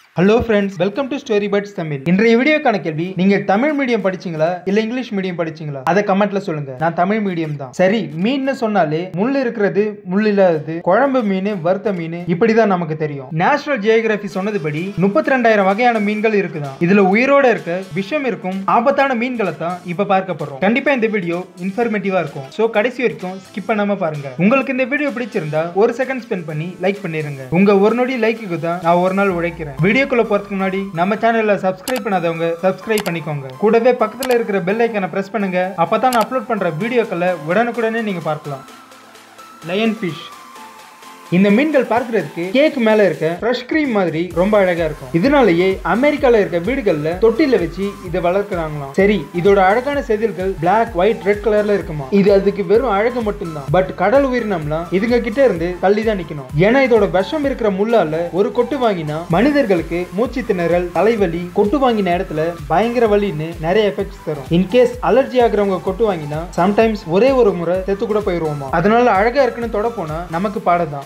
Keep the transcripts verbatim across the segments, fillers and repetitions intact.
Hello friends, welcome to Storybuds Tamil. இன்றைய வீடியோக்கான கேள்வி, நீங்க தமிழ் மீடியம் படிச்சீங்களா இல்ல இங்கிலீஷ் மீடியம் படிச்சீங்களா? அத கமெண்ட்ல சொல்லுங்க. நான் தமிழ் மீடியம் தான். சரி, மீன்னு சொன்னாலே முள் இருக்கிறது, முள் இல்லாதது, குழம்பு மீன், வறுத்த மீன் இப்படி தான் நமக்கு தெரியும். நேஷனல் ஜியோகிராஃபி சொன்னதுபடி முப்பத்தி ரெண்டாயிரம் வகையான மீன்கள் இருக்குதான். இதுல உயிரோட இருக்க விஷம் இருக்கும் ஆபத்தான மீன்களை தான் இப்ப பார்க்க போறோம். கண்டிப்பா இந்த வீடியோ இன்ஃபர்மேட்டிவா இருக்கும். சோ கடைசி வரைக்கும் ஸ்கிப் பண்ணாம பாருங்க. உங்களுக்கு இந்த வீடியோ பிடிச்சிருந்தா ஒரு செகண்ட் ஸ்பெண்ட் பண்ணி லைக் பண்ணிருங்க. உங்க ஒரு நொடி லைக்குக்கு தான் நான் ஒரு நாள் உழைக்கிறேன். வீடியோக்குள்ள போறதுக்கு முன்னாடி நம்ம சேனல்ல சப்ஸ்கிரைப் பண்ணாதவங்க சப்ஸ்கிரைப் பண்ணிக்கோங்க. கூடவே பக்கத்துல இருக்கிற பெல் ஐகானை பிரஸ் பண்ணுங்க. அப்பதான் நான் அப்லோட் பண்ற வீடியோக்களை உடனுக்குடனே நீங்க பார்க்கலாம். Lion fish. இந்த மீன்கள் பார்க்கிறதுக்கு கேக் மேல இருக்க ஃப்ரெஷ் கிரீம் மாதிரி ரொம்ப அழகா இருக்கும். இதனாலேயே அமெரிக்கால இருக்க வீடுகள்ல தொட்டில வச்சு இதை வளர்க்கிறாங்களாம். சரி, இதோட அழகான செதில்கள் பிளாக், ஒயிட், ரெட் கலர்ல இருக்குமா. இது அதுக்கு வெறும் அழகு மட்டும்தான். பட் கடல் உயிரினம்லாம் இதுங்க கிட்ட இருந்து தள்ளி தான் நிக்கணும். ஏன்னா இதோட விஷம் இருக்கிற முள்ளால ஒரு கொட்டு வாங்கினா மனிதர்களுக்கு மூச்சு திணறல், தலைவலி, கொட்டு வாங்கின இடத்துல பயங்கர வலின்னு நிறைய எஃபெக்ட்ஸ் தரும். இன்கேஸ் அலர்ஜி ஆகுறவங்க கொட்டு வாங்கினா சம்டைம்ஸ் ஒரே ஒரு முறை செத்து கூட போயிருவோமா. அதனால அழகா இருக்குன்னு தொட போனா நமக்கு பாடதான்.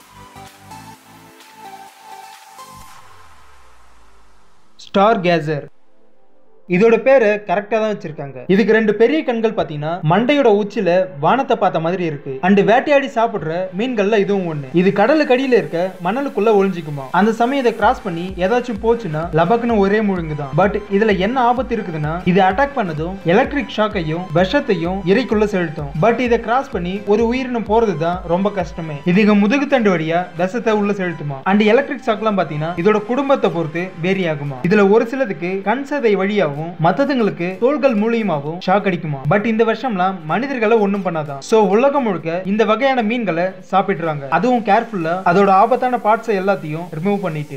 ஸ்டார் கேசர். இதோட பேரு கரெக்டா தான் வச்சிருக்காங்க. இதுக்கு ரெண்டு பெரிய கண்கள் பாத்தீங்கன்னா மண்டையோட உச்சில வானத்தை பார்த்த மாதிரி இருக்கு. அண்ட் வேட்டையாடி சாப்பிடுற மீன்கள்ல இதுவும் ஒண்ணு. இது கடலுக்கு அடியில இருக்க மணலுக்குள்ள ஒளிஞ்சிக்குமா. அந்த சமயம் இதை கிராஸ் பண்ணி ஏதாச்சும் போச்சுன்னா லபக்குன்னு ஒரே முழுங்குதான். பட் இதுல என்ன ஆபத்து இருக்குதுன்னா, இது அட்டாக் பண்ணதும் எலக்ட்ரிக் ஷாக்கையும் விஷத்தையும் இறைக்குள்ள செலுத்தும். பட் இதை கிராஸ் பண்ணி ஒரு உயிரினம் போறதுதான் ரொம்ப கஷ்டமே. இதுங்க முதுகு தண்டு வழியா விஷத்தை உள்ள செலுத்துமா. அண்ட் எலக்ட்ரிக் ஷாக் எல்லாம் பாத்தீங்கன்னா இதோட குடும்பத்தை பொறுத்து வேரி ஆகுமா. இதுல ஒரு சிலதுக்கு கண் சதை வழியாவும் மத்ததுங்களுக்கு தோள்கள் மூலியமாவும் ஷாக் அடிக்குமா. பட் இந்த வருஷம்லாம் மனிதர்களை ஒண்ணும் பண்ணாதான். சோ உலகம் முழுக்க இந்த வகையான மீன்களை சாப்பிடுறாங்க. அதுவும் கேர்ஃபுல்லா அதோட ஆபத்தான பார்ட்ஸ் எல்லாத்தையும் ரிமூவ் பண்ணிட்டு.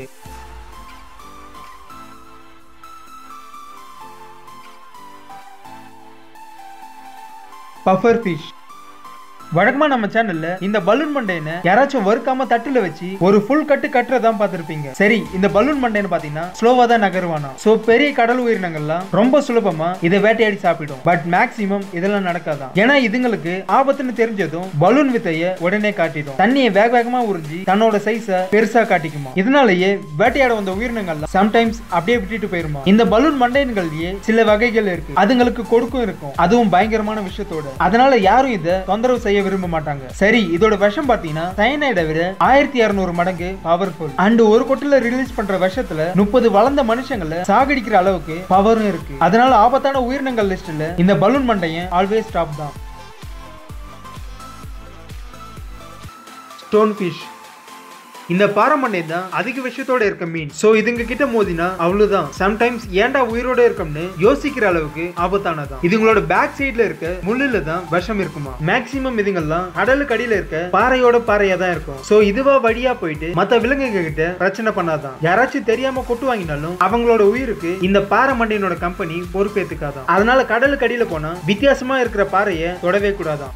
Puffer fish. வழக்கமா நம்ம சேனல்ல இந்த பலூன் மண்டையனை யாராச்சும் வறுக்காம தட்டுல வச்சு ஒரு ஃபுல் கட்டு கட்டுறதான் பார்த்திருப்பீங்க. சரி, இந்த பலூன் மண்டையனை பாத்தீங்கன்னா ஸ்லோவா தான் நகருவானா. சோ பெரிய கடல் உயிரினங்கள்லாம் ரொம்ப சுலபமா இதை வேட்டையாடி சாப்பிடும். பட் மேக்சிமம் இதெல்லாம் நடக்காதான். ஏன்னா இதுங்களுக்கு ஆபத்துன்னு தெரிஞ்சதும் பலூன் வித்தைய உடனே காட்டிடும். தண்ணியை வேக வேகமா உறிஞ்சி தன்னோட சைஸ பெருசா காட்டிக்குமா. இதனாலேயே வேட்டையாட வந்த உயிரினங்கள்லாம் சம்டைம்ஸ் அப்படியே விட்டுட்டு போயிருமா. இந்த பலூன் மண்டையன்கள்லயே சில வகைகள் இருக்கு. அதுங்களுக்கு கொடுக்கும் இருக்கும், அதுவும் பயங்கரமான விஷயத்தோட. அதனால யாரும் இதை தொந்தரவு செய்ய விரும்ப மாட்டாங்க. சரி, இதோட விஷம் பாத்தீங்கன்னா சயனைடை விட ஆயிரத்தி இருநூறு மடங்கு பவர்ஃபுல். அண்ட் ஒரு கொட்டில ரிலீஸ் பண்ற விஷத்துல முப்பது வளர்ந்த மனுஷங்களை சாகடிக்கிற அளவுக்கு பவரும் இருக்கு. அதனால ஆபத்தான உயிரினங்கள் லிஸ்ட்ல இந்த பலூன் மண்டையன் ஆல்வேஸ் டாப் தான். Stone fish. இந்த பாறைமண்டை தான் அதிக விஷயத்தோட இருக்க மீன். சோ இதுங்க கிட்ட மோதினா அவ்வளவுதான். சம்டைம்ஸ் ஏண்டா உயிரோட இருக்கும்னு யோசிக்கிற அளவுக்கு ஆபத்தானதான். இதுங்களோட பேக் சைட்ல இருக்க முள்ளுல தான் விஷம் இருக்குமா. மேக்சிமம் இதுங்கெல்லாம் கடலுக்கு அடியில இருக்க பாறையோட பாறையா தான் இருக்கும். சோ இதுவா வழியா போயிட்டு மத்த விலங்குங்க கிட்ட பிரச்சனை பண்ணாதான். யாராச்சும் தெரியாம கொட்டு வாங்கினாலும் அவங்களோட உயிருக்கு இந்த பாறைமண்டையினோட கம்பெனி பொறுப்பேத்துக்காதான். அதனால கடலுக்கு அடியில போனா வித்தியாசமா இருக்கிற பாறையை தொடவே கூடாதான்.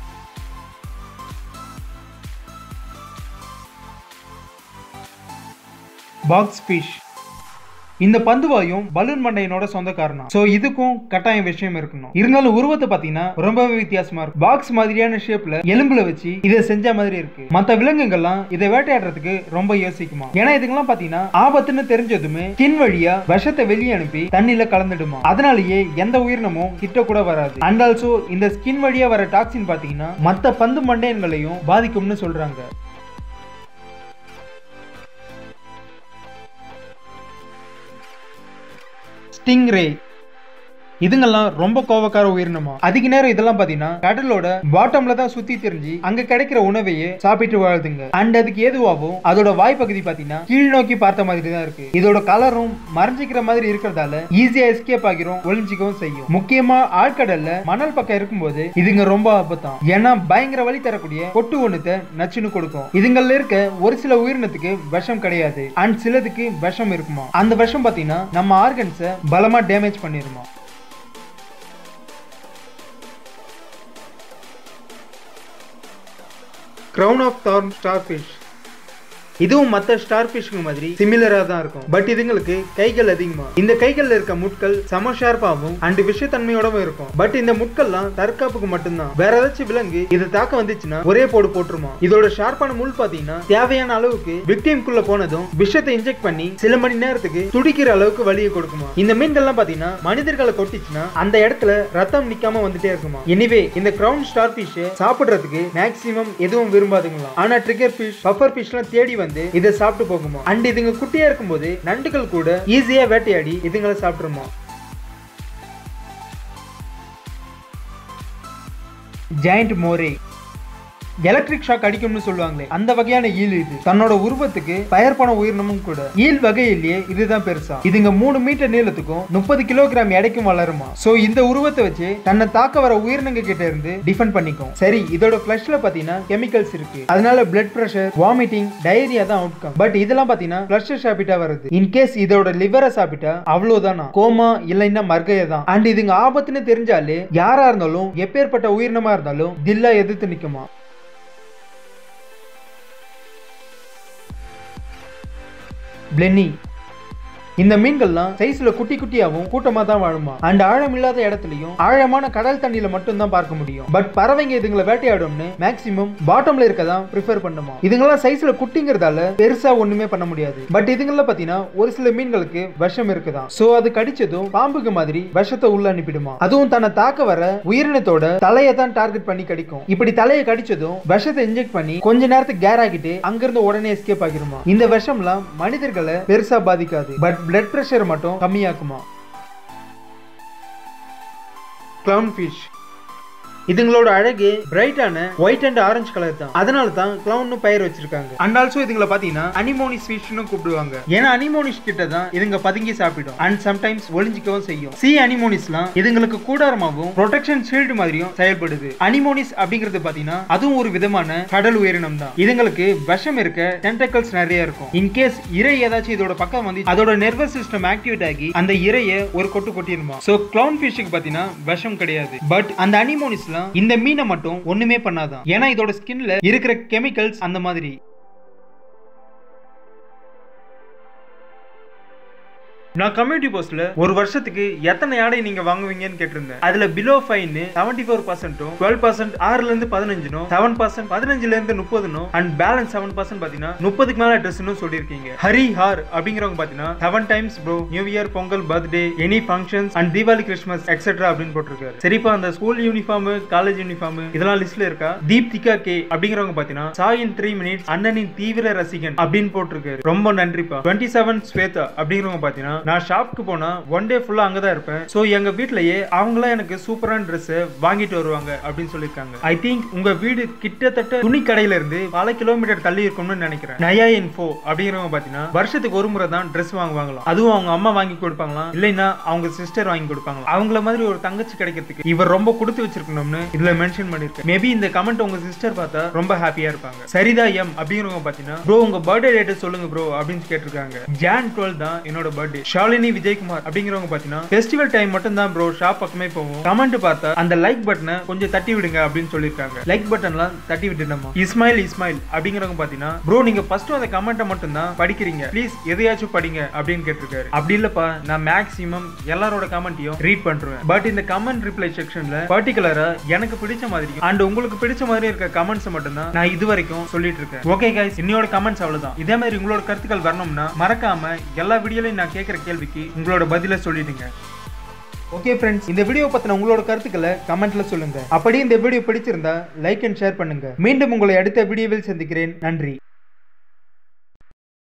Box fish. இந்த பந்துவாயும் பலூன் மண்டையனோட சொந்தக்காரனா. சோ இதுக்கும் கட்டாயம் விஷயம் இருக்கணும். இருந்தாலும் உருவத்தை பாத்தீங்கன்னா ரொம்பவே வித்தியாசமா இருக்கும். பாக்ஸ் மாதிரியான ஷேப்ல எலும்புல வச்சு இதை செஞ்ச மாதிரி இருக்கு. மத்த விலங்குகள்லாம் இதை வேட்டையாடுறதுக்கு ரொம்ப யோசிக்குமா. ஏன்னா இதுக்கெல்லாம் பாத்தீங்கன்னா ஆபத்துன்னு தெரிஞ்சதுமே ஸ்கின் வழியா விஷத்தை வெளியே அனுப்பி தண்ணில கலந்துடுமா. அதனாலேயே எந்த உயிரினமும் கிட்ட கூட வராது. அண்ட் ஆல்சோ இந்த ஸ்கின் வழியா வர டாக்ஸின் பாத்தீங்கன்னா மத்த பந்து மண்டையன்களையும் பாதிக்கும்னு சொல்றாங்க. ஸ்டிங்ரே. இதுங்கெல்லாம் ரொம்ப கோவக்கார உயிரினமா. அதிக நேரம் இதெல்லாம் பாத்தீங்கன்னா கடலோட பாட்டம்ல தான் சுத்தி தெரிஞ்சு அங்க கிடைக்கிற உணவையே சாப்பிட்டு வாழுதுங்க. அண்ட் அதுக்கு ஏதுவாகவும் அதோட வாய்ப்பகுதி பாத்தீங்கன்னா கீழ் நோக்கி பார்த்த மாதிரி தான் இருக்கு. இதோட கலரும் மறைஞ்சிக்கிற மாதிரி இருக்கிறதால ஈஸியா எஸ்கேப் ஆகிரும், ஒளிஞ்சிக்கவும் செய்யும். முக்கியமா ஆழ்கடல்ல மணல் பக்கம் இருக்கும்போது இதுங்க ரொம்ப ஆபத்தான். ஏன்னா பயங்கர வலி தரக்கூடிய கொட்டு ஒண்ணுத்தை நச்சுன்னு கொடுக்கும். இதுங்கள்ல இருக்க ஒரு சில உயிரினத்துக்கு விஷம் கிடையாது. அண்ட் சிலதுக்கு விஷம் இருக்குமா. அந்த விஷம் பாத்தீங்கன்னா நம்ம ஆர்கன்ஸை பலமா டேமேஜ் பண்ணிருமா. Crown of Thorn Starfish. இதுவும் மத்த ஸ்டார் ஃபிஷ்க்கு மாதிரி சிமிலரா தான் இருக்கும். பட் இதுங்களுக்கு கைகள் அதிகமா. இந்த கைகள்ல இருக்க முட்கள் சம ஷார்ப்பாவும் அண்ட் விஷத்தன்மையோடவும் இருக்கும். பட் இந்த முட்கள்லாம் தற்காப்புக்கு மட்டும்தான். வேற ஏதாச்சும் விலங்கு இது தாக்க வந்துச்சுன்னா ஒரே போடு போட்டுருமா. இதோட ஷார்ப்பான முள் பாத்தீங்கன்னா தேவையான அளவுக்கு விக்டிம்குள்ள போனதும் விஷத்தை இன்ஜெக்ட் பண்ணி சில மணி நேரத்துக்கு துடிக்கிற அளவுக்கு வலியை கொடுக்குமா. இந்த மீன்கள்லாம் பாத்தீங்கன்னா மனிதர்களை கொட்டிச்சுன்னா அந்த இடத்துல ரத்தம் நிக்காம வந்துட்டே இருக்குமா. எனிவே இந்த கிரவுன் ஸ்டார் ஃபிஷ் சாப்பிடுறதுக்கு மேக்ஸிமம் எதுவும் விரும்பாதுங்களா. ஆனா ட்ரிகர் ஃபிஷ் பஃபர் ஃபிஷ் எல்லாம் தேடி வந்து இதை சாப்பிட்டு போகுமா. அண்ட் இதுங்க குட்டியா இருக்கும்போது நண்டுகள் கூட ஈஸியா வேட்டையாடி இதுங்களை சாப்பிட்டுருமா. ஜெயண்ட் மோரே எலக்ட்ரிக் ஷாக் அடிக்கும்னு சொல்லுவாங்களே அந்த வகையான ஈல் இது. தன்னோட உருவத்துக்கு பெயர் போன உயிரினமும் கூட. ஈல் வகையிலேயே இதுதான் பெருசா. இதுங்க மூணு மீட்டர் நீளத்துக்கும் முப்பது கிலோகிராம் எடைக்கும் வளருமா. சோ இந்த உருவத்தை வச்சு தன்னை தாக்க வர உயிரினங்க கிட்ட இருந்து டிஃபெண்ட் பண்ணிக்கும். சரி, இதோட ஃபிளஷ்ல பாத்தீங்கன்னா கெமிக்கல்ஸ் இருக்கு. அதனால பிளட் பிரஷர், வாமிட்டிங், டயரியா தான் அவுட்கம். பட் இதெல்லாம் பாத்தீங்கன்னா ஃபிளஷ் சாப்பிட்டா வருது. இன்கேஸ் இதோட லிவரை சாப்பிட்டா அவ்வளவுதானா கோமா இல்லைன்னா மர்கையா தான். அண்ட் இதுங்க ஆபத்துன்னு தெரிஞ்சாலே யாரா இருந்தாலும் எப்பேற்பட்ட உயிரினமா இருந்தாலும் தில்லா எதிர்த்து நிக்குமா. பிளென்னி இந்த மீன்கள்லாம் சைஸ்ல குட்டி குட்டியாவும் கூட்டமா தான் வாழுமா. அண்ட் ஆழம் இல்லாத இடத்துலயும் ஆழமான கடல் தண்ணியில மட்டும் தான் பார்க்க முடியும். பட் பறவைங்க இதுங்களை வேட்டையாடும்னு மேக்ஸிமம் பாட்டம்ல இருக்கதான் ப்ரிஃபர் பண்ணுமா. இதுங்கெல்லாம் சைஸ்ல குட்டிங்கிறதால பெருசா ஒண்ணுமே பண்ண முடியாது. பட் இதுங்கள பாத்தீங்கன்னா ஒரு சில மீன்களுக்கு விஷம் இருக்குதான். சோ அது கடிச்சதும் பாம்புக்கு மாதிரி விஷத்தை உள்ள அனுப்பிடுமா. அதுவும் தன்னை தாக்க வர உயிரினத்தோட தலையை தான் டார்கெட் பண்ணி கடிக்கும். இப்படி தலையை கடிச்சதும் விஷத்தை இன்ஜெக்ட் பண்ணி கொஞ்ச நேரத்துக்கு கேர் ஆகிட்டு அங்கிருந்து உடனே எஸ்கேப் ஆகிருமா. இந்த விஷம்லாம் மனிதர்களை பெருசா பாதிக்காது. பட் பிளட் பிரஷர் மட்டும் கம்மியாக்குமா. கிளவுன் ஃபிஷ் இதுங்களோட அழகு பிரைட்டான ஒயிட் அண்ட் ஆரஞ்சு கலர் தான். அதனால தான் கிளவுன் பெயர் வச்சிருக்காங்க. அண்ட் ஆல்சோ இதுங்களை பாத்தீங்கன்னா அனிமோனிஸ் ஃபிஷ்னு கூப்பிடுவாங்க. ஏன்னா அனிமோனிஸ் கிட்ட தான் இதுங்க பதுங்கி சாப்பிடும். அண்ட் சம்டைம்ஸ் ஒளிஞ்சிக்கவும் செய்யும். சி அனிமோனிஸ்லாம் இதுங்களுக்கு கூடாரமாகவும் ப்ரொடெக்ஷன் ஷீல்டு மாதிரியும் செயல்படுது. அனிமோனிஸ் அப்படிங்கிறது பாத்தீங்கன்னா அதுவும் ஒரு விதமான கடல் உயிரினம் தான். இதுங்களுக்கு விஷம் இருக்க டென்டக்கல்ஸ் நிறைய இருக்கும். இன்கேஸ் இறை ஏதாச்சும் இதோட பக்கம் வந்து அதோட நர்வஸ் சிஸ்டம் ஆக்டிவேட் ஆகி அந்த இறைய ஒரு கொட்டு கொட்டிருமா. சோ கிளவுன் ஃபிஷ்க்கு பாத்தீங்கன்னா விஷம் கிடையாது. பட் அந்த அனிமோனிஸ்லாம் இந்த மீனை மட்டும் ஒண்ணுமே பண்ணாதான். ஏன்னா இதோட ஸ்கின்ல இருக்கிற கெமிக்கல்ஸ் அந்த மாதிரி. நான் கம்யூனிட்டி போஸ்ட்ல ஒரு வருஷத்துக்கு எத்தனை ஆடை நீங்க வாங்குவீங்கன்னு கேட்டிருந்தேன். அதுல பிலோ ஃபைன் செவன்டி ஃபோர் பர்சன்டும் டுவெல் பர்சன்ட் ஆறுல இருந்து பதினஞ்சுனும் செவன் பர்சன்ட் பதினஞ்சுல இருந்து முப்பதுனும் அண்ட் பேலன்ஸ் செவன் பர்சன்ட் பாத்தீங்கன்னா முப்பதுக்கு மேல ட்ரெஸ்னு சொல்லிருக்கீங்க. ஹரி ஹார் அப்படிங்கிறவங்க பாத்தீங்கன்னா seven times bro, new year, Pongal, birthday, any functions and Deepavali, Christmas etcetera அப்படின்னு போட்டிருக்காரு. சரிப்பா, அந்த ஸ்கூல் யூனிஃபார்ம், காலேஜ் யூனிஃபார்ம் இதெல்லாம் லிஸ்ட்ல இருக்கா? தீப்திகா கே அப்படிங்கிறவங்க பாத்தீங்கன்னா சாய் இன் த்ரீ மினிட்ஸ் அண்ணனின் தீவிர ரசிகன் அப்படின்னு போட்டிருக்காரு. ரொம்ப நன்றிப்பா. டுவெண்ட்டி செவன் ஸ்வேதா அப்படிங்கிறவங்க பாத்தீங்கன்னா நான் ஷாப்க்கு போனா ஒன் டே ஃபுல்லா அங்கதான் இருப்பேன். சோ எங்க வீட்லயே அவங்களா எனக்கு சூப்பரான ட்ரெஸ் வாங்கிட்டு வருவாங்க அப்படின்னு சொல்லிருக்காங்க. ஐ திங்க் உங்க வீடு கிட்டத்தட்ட துணி கடையில இருந்து பல கிலோமீட்டர் தள்ளி இருக்கும்னு நினைக்கிறேன். நயா இன்ஃபோ அப்படிங்கிறவங்க பாத்தீங்கன்னா வருஷத்துக்கு ஒரு முறை தான் ட்ரெஸ் வாங்குவாங்களாம். அதுவும் அவங்க அம்மா வாங்கி கொடுப்பாங்களாம், இல்லைன்னா அவங்க சிஸ்டர் வாங்கி கொடுப்பாங்க. அவங்கள மாதிரி ஒரு தங்கச்சி கிடைக்கிறதுக்கு இவர் ரொம்ப கொடுத்து வச்சிருக்கணும்னு இதுல மென்ஷன் பண்ணிருக்கேன். மேபி இந்த கமெண்ட் உங்க சிஸ்டர் பார்த்தா ரொம்ப ஹாப்பியா இருப்பாங்க. சரிதா எம் அப்படிங்கிறவங்க பாத்தீங்கன்னா ப்ரோ உங்க பர்த்டே டேட் சொல்லுங்க ப்ரோ அப்படின்னு கேட்டிருக்காங்க. ஜான் டுவெல் தான் என்னோட பர்த்டே. ஷாலினி விஜயகுமார் அப்படிங்கிறவங்க பாத்தீங்கன்னா ஃபெஸ்டிவல் டைம் மட்டும் தான் ப்ரோ ஷாப் பக்கமே போவோம். கமெண்ட் பார்த்தா அந்த லைக் பட்டனை கொஞ்சம் தட்டி விடுங்க அப்படின்னு சொல்லிருக்காங்க. லைக் பட்டன்லாம் தட்டி விட்டுனோமா. இஸ்மாயில் இஸ்மாயில் அப்படிங்கிறவங்க பாத்தீங்கன்னா ப்ரோ நீங்க ஃபர்ஸ்ட் அந்த கமெண்ட்டை மட்டும் தான் படிக்கிறீங்க, ப்ளீஸ் எதையாச்சும் படிங்க அப்படின்னு கேட்டிருக்காரு. அப்படி இல்லப்பா, நான் மேக்ஸிமம் எல்லாரோட கமெண்ட்டையும் ரீட் பண்றேன். பட் இந்த கமெண்ட் ரிப்ளை செக்ஷன்ல பர்டிகுலரா எனக்கு பிடிச்ச மாதிரி அண்ட் உங்களுக்கு பிடிச்ச மாதிரி இருக்க கமெண்ட்ஸ் மட்டும் தான் நான் இது வரைக்கும் சொல்லிட்டு இருக்கேன். ஓகே கைஸ், இன்னையோட கமெண்ட்ஸ் அவ்வளவுதான். இதே மாதிரி உங்களோட கருத்துக்கள் வரணும்னா மறக்காம எல்லா வீடியோலையும் நான் கேட்கிற கேள்விக்கு உங்களோட பதில சொல்லிடுங்க. ஓகே ஃப்ரெண்ட்ஸ், இந்த வீடியோ பத்தின உங்களோட கருத்துக்களை கமெண்ட்ல சொல்லுங்க. அப்படியே இந்த வீடியோ பிடிச்சிருந்தா லைக் அண்ட் ஷேர் பண்ணுங்க. மீண்டும் உங்களை அடுத்த வீடியோவில் சந்திக்கிறேன். நன்றி.